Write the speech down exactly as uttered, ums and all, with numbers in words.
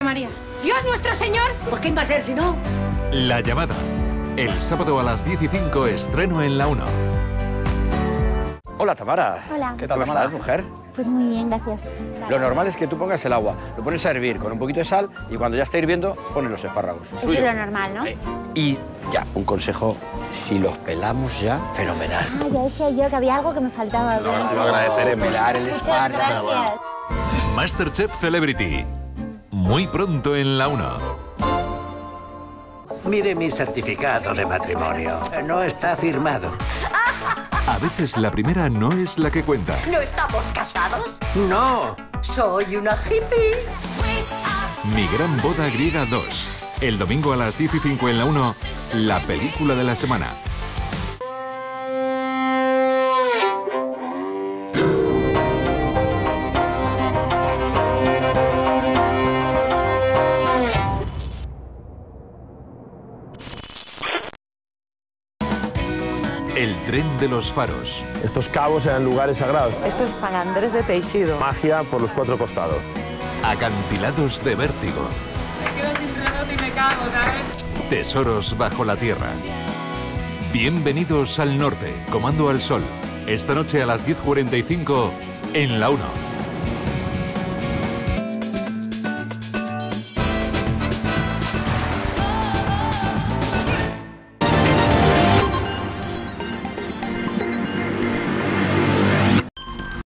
María. ¡Dios nuestro Señor! Pues ¿quién va a ser si no? La llamada. El sábado a las diez y cinco estreno en la uno. Hola, Tamara. Hola. ¿Qué tal, estás, mujer? Pues muy bien, gracias. Lo normal es que tú pongas el agua, lo pones a hervir con un poquito de sal y cuando ya está hirviendo, pones los espárragos. Eso es lo normal, ¿no? Eh, Y ya, un consejo, si los pelamos ya, fenomenal. Ah, ya decía yo que había algo que me faltaba. No, te lo agradeceremos. Pelar el Muchas espárrago. gracias. Masterchef Celebrity. Muy pronto en la uno. Mire mi certificado de matrimonio. No está firmado. A veces la primera no es la que cuenta. ¿No estamos casados? ¡No! Soy una hippie. Mi gran boda griega dos. El domingo a las diez y cinco en la uno, la película de la semana. El tren de los faros. Estos cabos eran lugares sagrados. Esto es San Andrés de Teixido. Magia por los cuatro costados. Acantilados de vértigo. Me quedo sin reloj y me cago, ¿sabes? Tesoros bajo la tierra. Bienvenidos al norte, Comando al Sol. Esta noche a las diez cuarenta y cinco en la uno.